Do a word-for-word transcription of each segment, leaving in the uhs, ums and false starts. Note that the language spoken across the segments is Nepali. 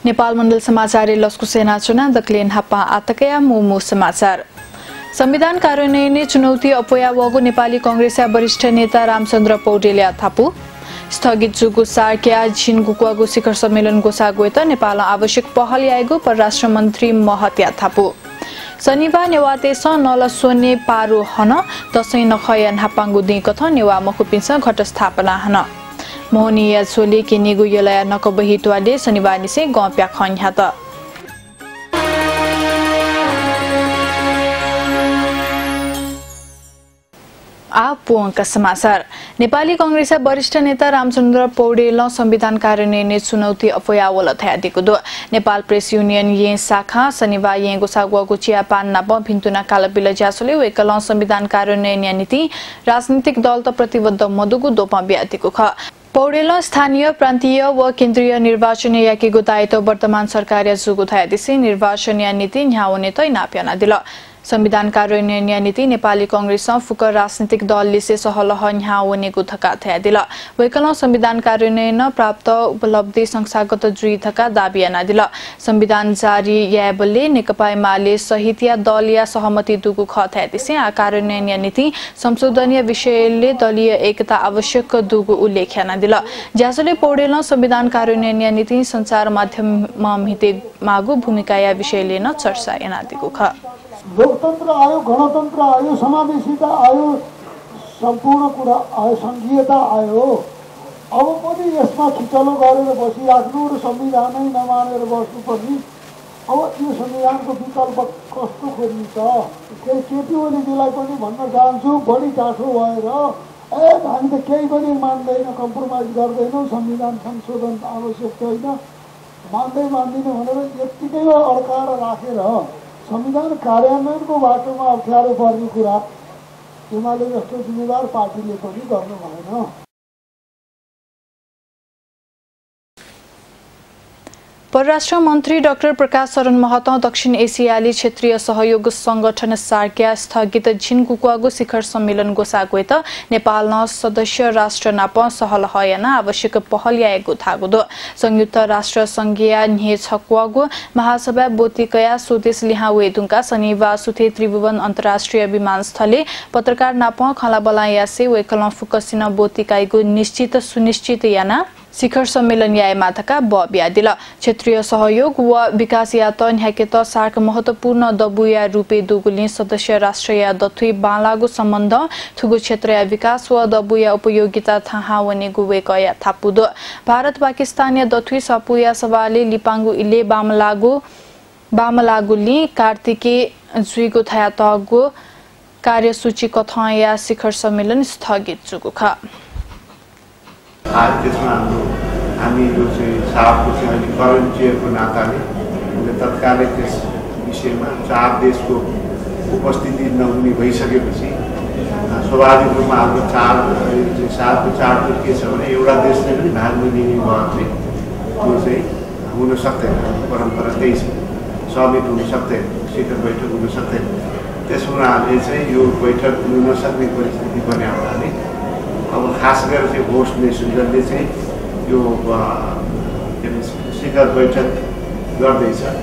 नेपाल मण्डल समाचार लस्कु सेना चुना दक्लेन हापा आतकया मोमो समाचार संविधान कार्यान्वयन चुनौती अपोया वगु नेपाली कांग्रेस वरिष्ठ नेता रामचन्द्र पौडेल थापु स्थगित जुगु सार्क्या झिनगुक्वागु शिखर सम्मेलन गोसागुएत नेपाल आवश्यक पहल आएको परराष्ट्र मन्त्री महत्या थापु शनिबार नेवातेस नलसोने पारो हन दसैँ नखयन हापाङ्गु दिकथ नेवा मकुपिन्छ घट स्थापना हन मोहनिया छोले के नेगु यलया नकबहिटवाले शनिबार निसे गप्या खन्यात आपुअंक समाचार नेपाली कांग्रेस वरिष्ठ नेता रामचन्द्र पौडेल संविधान कार्यान्वयन चुनौती अफयावल थयादिको दो नेपाल प्रेस युनियन ये शाखा शनिबार ये गोसागुको चियापान नाप भिन्तुना कालबिल ज्यासोले वेकल संविधान कार्यान्वयन नीति राजनीतिक दल त प्रतिबद्ध मधुगु दोपा ब्यातिको ख पौडेल स्थानीय प्रान्तीय व केन्द्रीय निर्वाचन याकीको दायित्व वर्तमान सरकार जुगु थयादिसे निर्वाचन नीति न्याउने तै नाप्याना दिल संविधान कार्यान्वयन नीति नेपाली कांग्रेस फुकर राजनीतिक दल लिसे सहलह न्याउने गुथका थया दिल वैकल संविधान कार्यान्वयन प्राप्त उपलब्धि संस्थागत जुई थका दाबियाना दिल संविधान जारी याबले नेकपा एमाले सहित या दल या सहमति दुगु ख थया दिसे आ कार्यान्वयन नीति संशोधनीय विषयले दलीय एकता आवश्यक दुगु उल्लेखना दिल ज्यासले पौडेल संविधान कार्यान्वयन नीति संचार माध्यममा मिते मागु भूमिका या विषयले न चर्चा एनादिको ख लोकतन्त्र आयो, गणतन्त्र आयो, समावेशिता आयो, सम्पूर्ण कुरा आयो, संघीयता आयो। अब पनि यसमा खिचलो गरेर बसिराख्नु र संविधानै नमानेर बस्नुपर्ने। अब यो संविधानको विकल्प कस्तो खोज्नु त? केटी ओलीजीलाई पनि भन्न चाहन्छु, बढी चासो भएर ए हामी त केही पनि मान्दैन, कम्प्रोमाइज गर्दैनौँ, संविधान संशोधन आवश्यक छैन, मान्दै मान्दिन भनेर यत्तिकै अड्काएर राखेर संविधान कार्यान्वयनको बाटोमा अप्ठ्यारो पर्ने कुरा एमाले जस्तो जिम्मेदार पार्टीले पनि गर्नु भएन। परराष्ट्र मन्त्री डाक्टर प्रकाश शरण महतो दक्षिण एसियाली क्षेत्रीय सहयोग संगठन सार्क्या स्थगित झिनगुक्वागु शिखर सम्मेलन गोसागुएत नेपाल न सदस्य राष्ट्र नाप सहल हयना आवश्यक पहल याएको थागुदो संयुक्त राष्ट्र संघीय न्हे छक्वागु महासभा बोतिकया स्वदेश लिहावेदुङका शनिबार सुथे त्रिभुवन अन्तर्राष्ट्रिय विमानस्थले पत्रकार नाप खलाबलायासे वेकल फुकसिन बोतिकाइगु निश्चित सुनिश्चित याना शिखर सम्मेलन याय माथका बब्या दिल क्षेत्रीय सहयोग व विकास यात न्याकेत सार्क महत्वपूर्ण दबुया रूपे दुगुली सदस्य राष्ट्र या दथुई बालागु सम्बन्ध थुगु क्षेत्र या विकास व दबुया उपयोगिता थाहावने गुवे कया थापुदो भारत पाकिस्तान दथुई सपुया सवाले लिपांगु इले बामलागु बामलागुली कार्तिके जुइगु थया तगु कार्यसूची कथा या शिखर सम्मेलन स्थगित जुगु ख आज त्यसमा हाम्रो हामी जो चाहिँ साहबको चाहिँ अहिले करेन्ट चेयरको नाताले तत्कालै त्यस विषयमा चार देशको उपस्थिति नहुने भइसकेपछि स्वाभाविक रूपमा हाम्रो चार साहबको चारको के छ भने एउटा देशले पनि भाग लिने भयो चाहिँ त्यो चाहिँ हुन सक्दैन, परम्परा त्यही छ, समिट हुन सक्दैन, शिखर बैठक हुन सक्दैन। त्यस हुनाले चाहिँ यो बैठक हुन नसक्ने परिस्थिति बन्यो हुनाले अब खास गरेर चाहिँ होस्ट नेसनले चाहिँ यो शिखर बैठक गर्दैछ।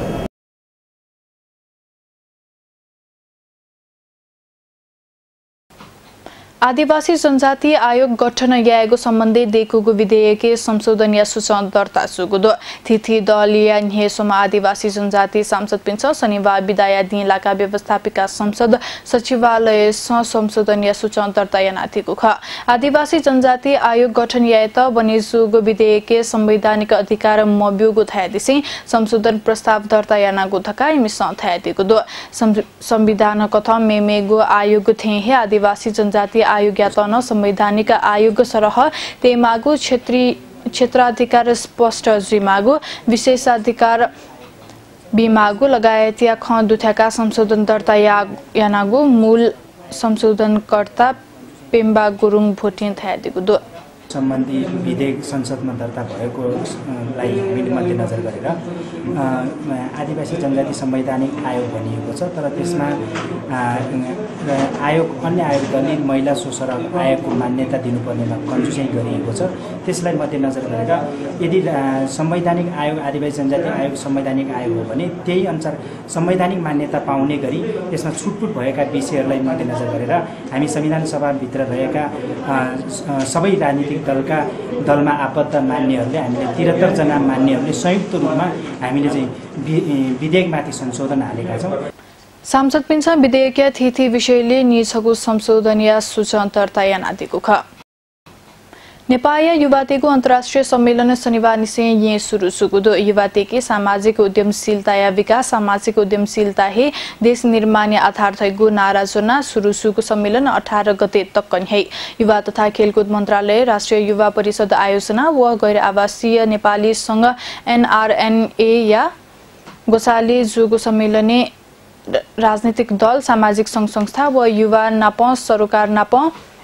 आदिवासी जनजाति आयोग गठन याएको सम्बन्धी देखुगु विधेयक संशोधन या सूचना दर्ता सुगुदो तिथि दलिया न्हेसोमा आदिवासी जनजाति सांसद पिन्छ शनिबार विदाया दिन इलाका व्यवस्थापिका संसद सचिवालय संशोधन या सूचना दर्ता यानाथिको ख आदिवासी जनजाति आयोग गठन यात बनेजुगु विधेयक संवैधानिक अधिकार मब्युगु थयादिसे संशोधन प्रस्ताव दर्ता यानागु थका मिस थयादिको दो संविधान कथा मेमेगु आयोग थे हे आदिवासी जनजाति आयोग यातन संवैधानिक आयोग सरह तेमागु क्षेत्रीय क्षेत्राधिकार स्पष्ट जिमागु विशेषाधिकार बिमागु लगायत या ख दुथ्याका संशोधन दर्ता यानागु मूल संशोधनकर्ता पेम्बा गुरुङ भोटिन थयादिगु दो सम्बन्धी विधेयक संसदमा दर्ता भएकोलाई हामीले मध्यनजर गरेर आदिवासी जनजाति संवैधानिक आयोग भनिएको छ, तर त्यसमा आयोग अन्य आयोग दलित महिला शोषण आयोगको मान्यता दिनुपर्नेमा कन्जुसाइ गरिएको छ। त्यसलाई मध्यनजर गरेर यदि संवैधानिक आयोग आदिवासी जनजाति आयोग संवैधानिक आयोग हो भने त्यही अनुसार संवैधानिक मान्यता पाउने गरी त्यसमा छुटपुट भएका विषयहरूलाई मध्यनजर गरेर हामी संविधान सभाभित्र रहेका सबै राजनीतिक दलका दलमा आबद्ध मान्यहरूले हामीले त्रिहत्तर जना मान्यहरूले संयुक्त रूपमा हामीले चाहिँ विधेयकमाथि संशोधन हालेका छौँ। सांसद पिन्छ विधेयकीय थिथि विषयले निजको संशोधन या सूचनान्तरता यानादिको ख नेपाल युवातेको अन्तर्राष्ट्रिय सम्मेलन शनिबार निसे ये सुरु सुगुदो युवातेकी सामाजिक उद्यमशीलता या विकास सामाजिक उद्यमशीलता हे देश निर्माण आधार थैगु नाराजना सुरु सुगु सम्मेलन अठारह गते तक्कन है। युवा तथा खेलकुद मन्त्रालय राष्ट्रिय युवा परिषद आयोजना व गैर आवासीय नेपाली संघ एनआरएनए या गोसाली जुगु सम्मेलने राजनीतिक दल सामाजिक संघ संस्था व युवा नाप सरकार नाप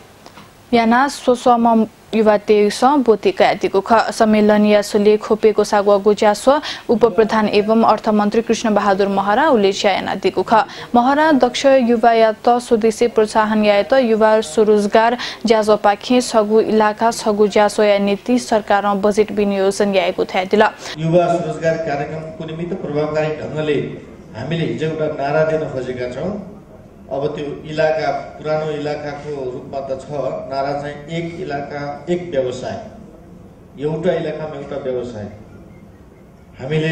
याना स्वस्वम युवा तेस बोतेका आदिको ख सम्मेलन यासले खोपेको सागवा गुजास्व उपप्रधान एवं अर्थमन्त्री कृष्ण बहादुर महरा उल्लेख्या आदिको ख महरा दक्ष युवा यात स्वदेशी प्रोत्साहन यात युवा स्वरोजगार ज्याजो पाखे छगु इलाका छगु ज्यासो या नीति सरकार बजेट विनियोजन याएको थाहा दिला। युवा स्वरोजगार कार्यक्रमको निमित्त प्रभावकारी ढंगले हामीले हिजो एउटा नारा दिन खोजेका छौं। अब त्यो इलाका पुरानो इलाकाको रूपमा त छ नारा चाहिँ एक इलाका एक व्यवसाय, एउटा इलाकामा एउटा व्यवसाय हामीले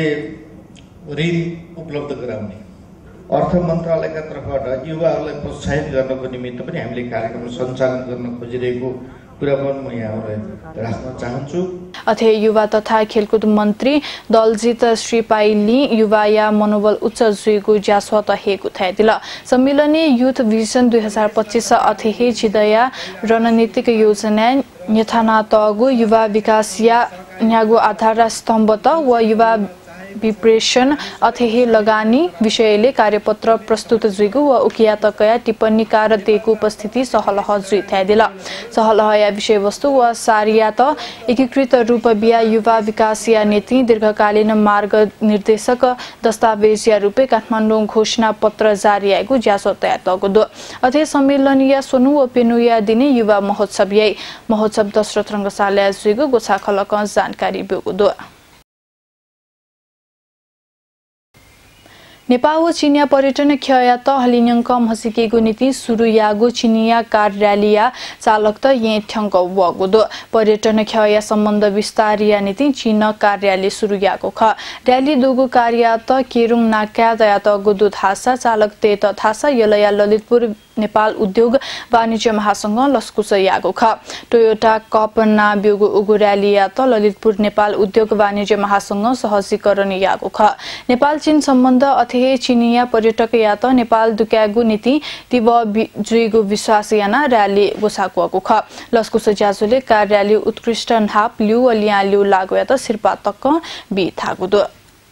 ऋण उपलब्ध गराउने अर्थ मन्त्रालयका तर्फबाट युवाहरूलाई प्रोत्साहित गर्नको निमित्त पनि हामीले कार्यक्रम सञ्चालन गर्न खोजिरहेको कुरा पनि म यहाँहरूलाई राख्न चाहन्छु। अथे युवा तथा खेलकुद मन्त्री दलजित श्रीपाइली युवा या मनोबल उच्च जुइगु ज्यास्वत हेगु थादिल सम्मेलने युथ भिजन दुई हजार पच्चीस अथे छिदया रणनीतिक योजना यथानातगु युवा विकास या न्यागु आधार स्तम्भ त व युवा विप्रेषण अथेहे लगानी विषयले कार्यपत्र प्रस्तुत जुइगु व उकिया तकया टिप्पणीकार दिएको उपस्थिति सहलह जुइ थादिल सहलह या विषयवस्तु व सारिया त एकीकृत रूप बिया युवा विकास या नीति दीर्घकालीन मार्ग निर्देशक दस्तावेज या रूपे काठमाडौँ घोषणा पत्र जारी आएको ज्यासो तयार तगो दो अथे सम्मेलन या सोनु व पेनु या दिने युवा महोत्सव या महोत्सव दशरथ रंगशाला जुइगु गोछा खलक जानकारी बेगु दो। नेपाल व चिनिया पर्यटन खया त हलिन्यंक हसिकेको नीति सुरु यागो चिनिया कार र्यालिया चालक त ये ठंक वगुदो पर्यटन खया सम्बन्ध विस्तार या नीति चीन कार र्याली सुरु यागो ख र्याली दुगु कार्य त केरुङ नाक्या दया त गुदु थासा चालक ते त थासा यलया ललितपुर नेपाल उद्योग वाणिज्य महासंघ लस्कुस यागो ख टोयोटा कप ना ब्युगु उगु र्याली या त ललितपुर नेपाल उद्योग वाणिज्य महासंघ सहजीकरण यागो ख नेपाल चीन सम्बन्ध अथे चिनिया पर्यटक या त नेपाल दुक्यागु नीति तिब जुइगु विश्वास याना र्याली गोसाकुको ख लस्कुस ज्याजुले कार र्याली उत्कृष्ट नाप लिउ अलिया लिउ लागो या त सिरपा तक बि थागु दो।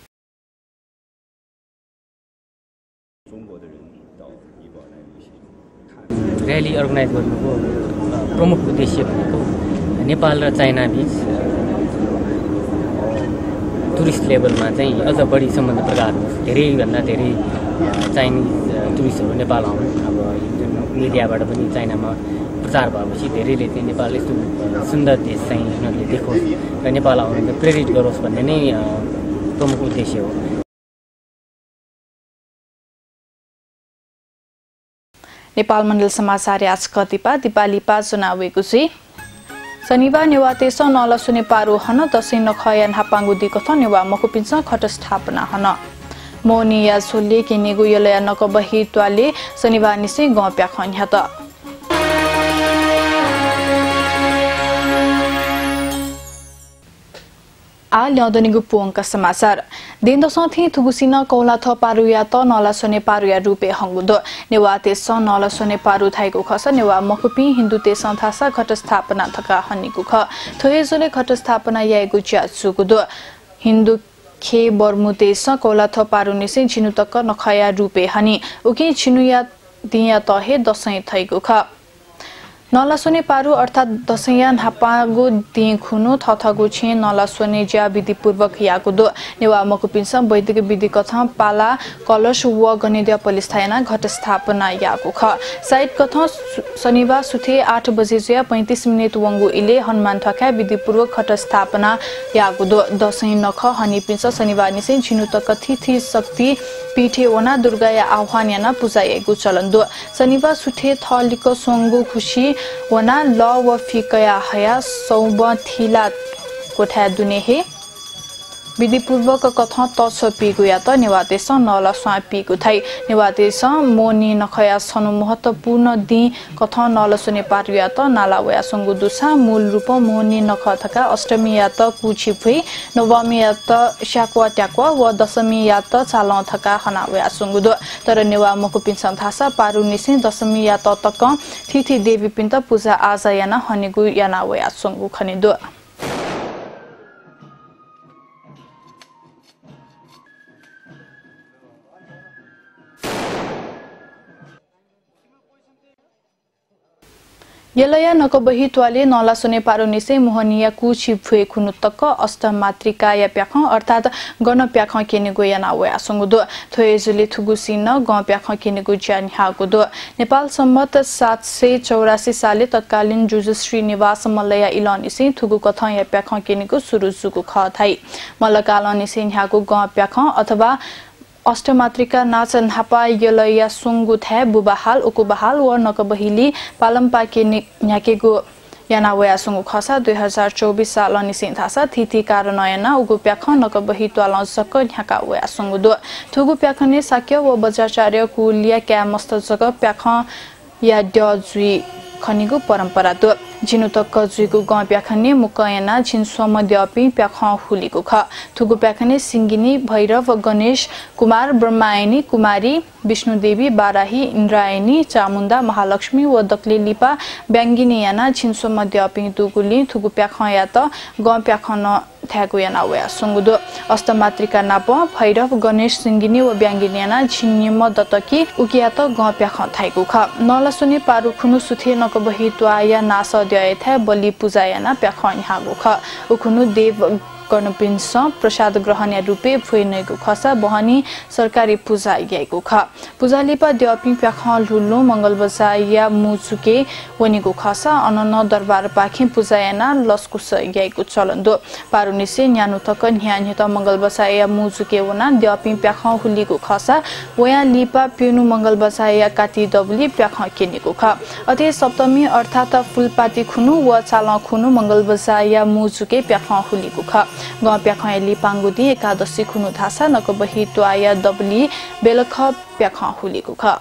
र्याली अर्गनाइज गर्नुको प्रमुख उद्देश्य भनेको नेपाल र चाइना बीच टुरिस्ट लेभलमा चाहिँ अझ बढी सम्बन्ध प्रगाढ होस्, धेरैभन्दा धेरै चाइनिज टुरिस्टहरू नेपाल आउन्। अब जुन मिडियाबाट पनि चाइनामा प्रचार भएपछि धेरैले चाहिँ नेपाल यस्तो सुन्दर देश चाहिँ उनीहरूले देखोस् र नेपाल आउन प्रेरित गरोस् भन्ने नै प्रमुख उद्देश्य हो। नेपाल मण्डल समाचार आज कतिपा दिपालिपा चुनावेको चाहिँ शनिबार नेवातेस नलसुने पारो हन दसैँ नखया हापाङ्गु दिकथ नेवा मकुपिन्छ खट स्थापना हन मोनिया छोले केनेगु यलया नकबही त्वाले शनिबार निसे गप्या खन्या त आ ल्याउँदनीगु पुङका समाचार दिन दसौँ थुगुसिन कौला थ पारुया त नलासोने पारुया रूपे हंगुदो नेवा तेस नलासोने पारु थाइको खस नेवा मकुपी हिन्दू तेस थासा घट स्थापना थका हनिगु ख थोयजोले घट स्थापना यागु च्या सुगुदो हिन्दू खे बर्मु तेस कौला थ पारु निसे छिनु तक नखया रूपे हनी उके छिनुया दिया तहे दसैँ थैगु ख नलासोने पारु अर्थात दसैया नापागो ती खुनु थथगो छे नलासोने ज्या विधि पूर्वक यागुदो नेवा मकुपिन्स वैदिक विधि कथा पाला कलश व गणेद्य पलिस्थायना घट स्थापना यागु ख साइट कथा शनिबार सुथे आठ बजे ज्या पैंतीस मिनट वंगु इले हनुमान थका विधि पूर्वक घट स्थापना यागुदो दसैं नख हनी पिन्स शनिबार निसे छिनु तक तिथि शक्ति पीठे वना दुर्गा या आह्वान याना पूजा यागु चलन्दो शनिबार सुथे थलिको सोंगु खुशी वना ल व फिकया हया सौब थिला कोठा दुनेहे विधि पूर्वक कथा तस पिगुया त निवातेस नला स्वा पिगु थाई निवातेस मोनी नखया सनु महत्वपूर्ण दि कथा नलसुने पारिया त नाला वया संगु दुसा मूल रूप मोनी नख थका अष्टमी या त कुछि फुई नवमी या त शाक्वा ट्याक्वा व दशमी या त चाल थका हना वया संगु दु तर नेवा मकु पिन्सन थासा पारु निसे दशमी या त तक तिथि देवी पिन्त पूजा आज याना हनेगु याना वया संगु खनिदु यलया नकबही त्वाले नलासुने पारो निसे मोहनिया कुछि फुए खुनु तक अष्टमात्रिका या प्याख अर्थात गण प्याख केनेगो याना वया संगुदो थोयजुले थुगुसिन ग प्याख केनेगो ज्यान हागुदो नेपाल सम्मत सात सय चौरासी साले तत्कालीन जुजुश्री निवास मलया इलनिसे थुगु कथा या प्याख केनेगो सुरु सुगु ख थाई मलकाल निसे न्यागु ग प्याख अथवा अष्टमात्रिका नाच नापा यलया सुंगु थे बुबाहाल उकुबाहाल व नकबहिली पालमपाके न्याकेगु याना वया सुंगु खसा दुई हजार चौबीस साल निसिन थासा तिथि कारण नयना उगु प्याख नकबहि त्वाल सक न्याका वया सुंगु दु थुगु प्याखने साक्य व बजाचार्य कुलिया क्या मस्त जग प्याख या द्यजुई खनिगु परम्परा दु जिनु तक जुइगु ग प्याखने मुकयना छिनसम द्यपि प्याख हुलिगु ख थुगु प्याखने सिंगिनी भैरव गणेश कुमार ब्रह्मायनी कुमारी विष्णुदेवी बाराही इन्द्रायणी चामुण्डा महालक्ष्मी व दक्ले लिपा ब्याङ्गिनी याना छिनसम द्यपि दुगुली थुगु प्याख या त ग प्याख न थ्यागु याना वया सुंगुदु अष्टमात्रिका नाप भैरव गणेश सिंगिनी व ब्याङ्गिनी याना छिन्यम दतकी उकिया त ग प्याख थाइगु ख नलसुने पारु खुनु सुथे नकबहि त्वाया नास द्यय बलि पूजा याना प्याख न्यागु ख उखुनु देव कर्णपिन्स प्रसाद ग्रहण रूपे फुइनेगु खसा बहनी सरकारी पूजा यागु ख पूजा लिपा द्यपि प्याख लुलु मंगल बजा या मुचुके वनिगु खसा अनन दरबार पाखे पूजा याना लस्कुस यागु चलन्दो पारुनिसे न्यानु तक न्यान्य त मंगल बजा या मुचुके वना द्यपि प्याख हुलिगु खसा वया लिपा पेनु मंगल बजा या काटी दबली प्याख केनेगु ख अथे सप्तमी अर्थात फुलपाती खुनु व चाल खुनु मंगल बजा या मुचुके प्याख हुलिगु ख ग प्याख एली पांगुदी एकादशी खुनु थासा नकबहि त्वाया दबली बेलख प्याख हुलिगु ख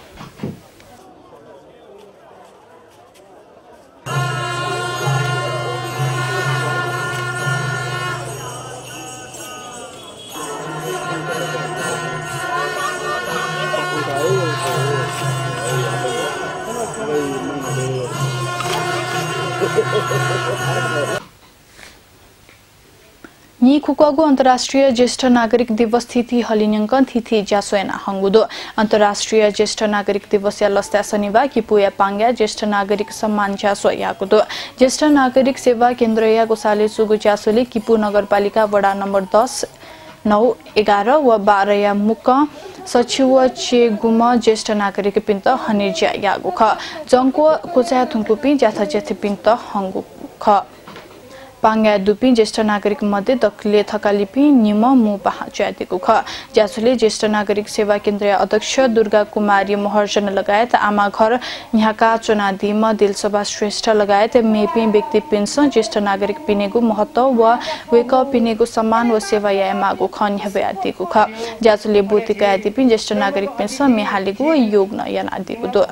नि खुकगु अन्तर्राष्ट्रिय ज्येष्ठ नागरिक दिवस तिथि हलिन्यंक तिथि ज्यासोयना हंगुदो अन्तर्राष्ट्रिय ज्येष्ठ नागरिक दिवस या लस्ता शनिबार किपुया पांग्या ज्येष्ठ नागरिक सम्मान ज्यासो यागुदो ज्येष्ठ नागरिक सेवा केन्द्र या गोसाले सुगु ज्यासोले किपु नगरपालिका वडा नम्बर दस नौ एघार व बाह्र या मुक सचिव चेगुम ज्येष्ठ नागरिक पिन्त हनिज्या यागु ख जंको कोचा थुंकुपि ज्याथा ज्याथि पिन्त हंगु ख पांग्या दुपी ज्येष्ठ नागरिक मध्ये दक्ले थकालिपि निम मु पहाच्यादिको ख ज्यासुले ज्येष्ठ नागरिक सेवा केन्द्र अध्यक्ष दुर्गा कुमारी महर्जन लगायत आमा घर यहाँका चुनादीम दिलसभा श्रेष्ठ लगायत मेपी व्यक्ति पिन्स ज्येष्ठ नागरिक पिनेगु महत्व व वेक पिनेगु सम्मान व सेवा यामागु खन हबयादिको ख ज्यासुले बुतिका आदिपि ज्येष्ठ नागरिक पिन्स मेहालिगु योग न यानादिको दो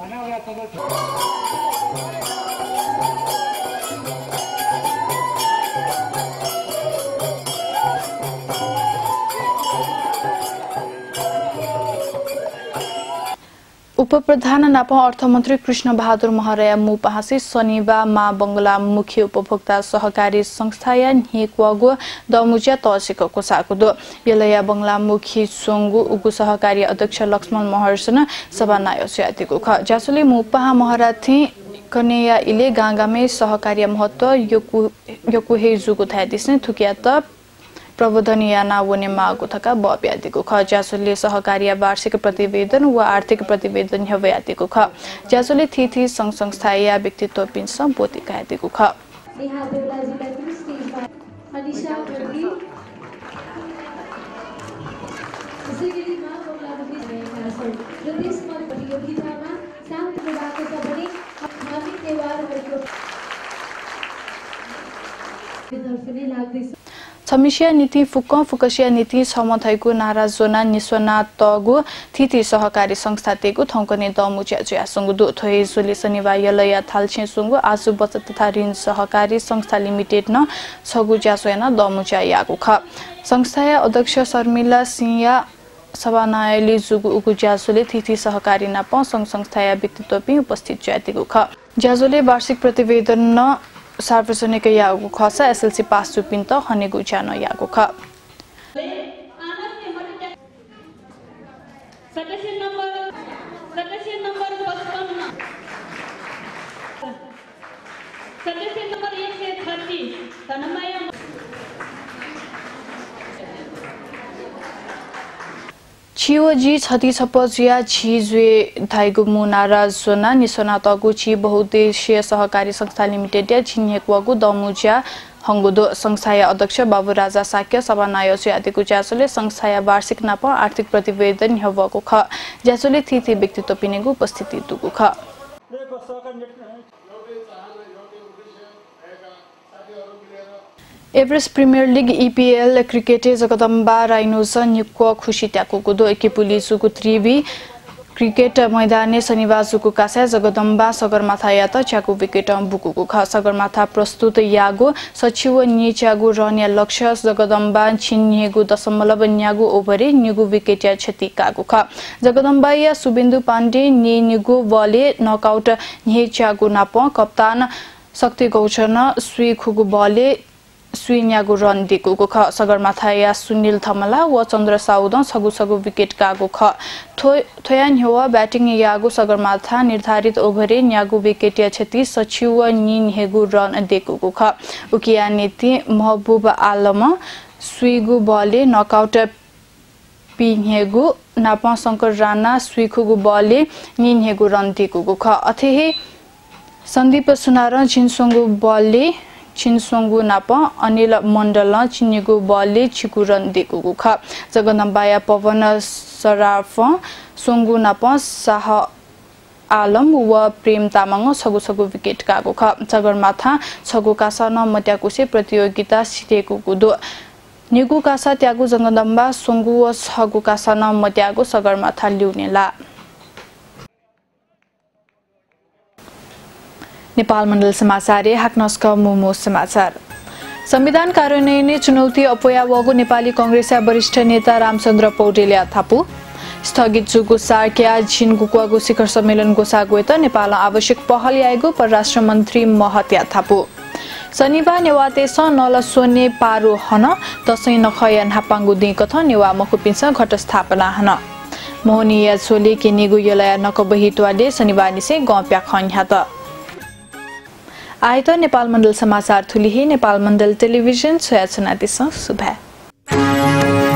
उप प्रधान नापा अर्थमन्त्री कृष्ण बहादुर महराया मुपहासी शनिबार मा बंगला मुख्य उपभोक्ता सहकारी संस्था या निक्वागु दमुज्या तसिको कोसाकुदो यलया बंगला मुखी सोंगु उगु सहकारी अध्यक्ष लक्ष्मण महर्जन सभा नायो स्यातिको ख जासुले मुपहा महराथि कनेया इले गांगामे सहकार्य महत्व योकु योकु हेजुको थादिसने थुकिया त प्रबोधनीय नावने मागो थका बब्यादिको ख ज्यासोले सहकार्य वार्षिक प्रतिवेदन वा आर्थिक प्रतिवेदन हव्यादिको ख ज्यासोले थिथि संघ संस्था या व्यक्तित्व पिन्छ बोतिका आदिको ख यहाँ बेलाजीलाई पनि स्टेजमा अनिशा बर्दी त्यसैगरीमा बङ्गलादेश भएका छन् र त्यसमा प्रतियोगितामा शान्त भएको छ भने हामी नेवारहरूको तर्फ नै लाग्दैछ छमिसिया नीति फुक्क फुकसिया नीति समथैको नाराजोना निस्वना तगु थिथि सहकारी संस्था तेगु थौकने दमुच्या जुया संगु थोय सोले शनिबार यलया थालछे संगु आजु बचत तथा ऋण सहकारी संस्था लिमिटेड न छगु ज्यासोना दमुच्या यागु ख संस्था अध्यक्ष शर्मिला सिंह सभानायले जुगु उगु ज्यासोले थिथि सहकारी नाप संघ संस्था व्यक्तित्व पनि उपस्थित ज्यातिगु ख ज्यासोले वार्षिक प्रतिवेदन न सार्वजनिक यागु खस एसएलसी पास चुपिन त हनेगु ज्यान यागु ख सदस्य नंबर सदस्य नंबर पचपन्न सदस्य नंबर एक से छत्तीस तनमय छिओ जी छति छपजिया छि जुए धाइगु मुनारा जोना निसोना तगु छि बहुद्देश्य सहकारी संस्था लिमिटेड या छिन्हेक्वागु दमुज्या हंगुदो संस्थाय अध्यक्ष बाबु राजा साक्य सभानाय आदिको ज्यासोले संस्थाय वार्षिक नाप आर्थिक प्रतिवेदन हवको ख ज्यासोले थिथि व्यक्तित्व पिनेगु उपस्थिति दुगु ख Everest premier league EPL cricket Jagdamba rhinos निक्को खुशी त्याको दो एकेपुली सुकु त्रिवी क्रिकेट मैदाने शनिबार सुकु कासा जगदम्बा सगरमाथा यात च्याकु विकेट बुकुको ख सगरमाथा प्रस्तुत यागो सचिव न्यागु रन्या लक्ष्य जगदम्बा छिन्नेगु दशमलव न्यागु ओभरे निगु विकेट या क्षति कागु ख जगदम्बा या सुबिन्दु पाण्डे ने निगु बले नकआउट न्हे च्यागु नाप कप्तान शक्ति गौचन सुई खुगु बले सुइन्यागु रन दिएको ख सगरमाथा या सुनिल थमला व चन्द्र साउद सगु सगु विकेट कागु ख थोयान हेवा ब्याटिङ यागु सगरमाथा निर्धारित ओभरे न्यागु विकेट या क्षति सचिव निन हेगु रन दिएको ख उकिया नीति महबूब आलम सुइगु बले नकआउट पिहेगु नापा शंकर राणा सुइखुगु बले निन हेगु रन दिएको ख अथेहे सन्दीप सुनार छिनसंगु बले छिनसोंगु नाप अनिल मण्डल चिन्नेगु बलले छिकुरन दिएको ख जगदम्बाया पवन सराफ सोंगु नाप शाह आलम व प्रेम तामाङ छगु छगु विकेट कागु ख सगरमाथा छगु कासा न मत्याकुसे प्रतियोगिता सिटेको गुदो निगु कासा त्यागु जगदम्बा सोंगु व छगु कासा न मत्यागु सगरमाथा ल्युनेला नेपाल मण्डल समाचार हाक्नस्क मोमो समाचार संविधान कार्यान्वयन चुनौती अपोयावगु नेपाली कांग्रेसका वरिष्ठ नेता रामचन्द्र पौडेल थापु स्थगित जुगु सार्क्या झिनगुक्वागु शिखर सम्मेलन गोसागुए त नेपाल आवश्यक पहल आएको परराष्ट्र मन्त्री महत्या थापु शनिबार नेवाते स नल सोने पारो हन तसै नखया नापांगु दिकथ नेवा मकुपिन्छ घट स्थापना हन मोहनिया छोले केनेगु यलया नकबहितवाले शनिबार निसे गप्या खन्यात आयत नेपाल मण्डल समाचार थुलिही नेपाल मण्डल टेलिभिजन छयाछनातिस सुभा।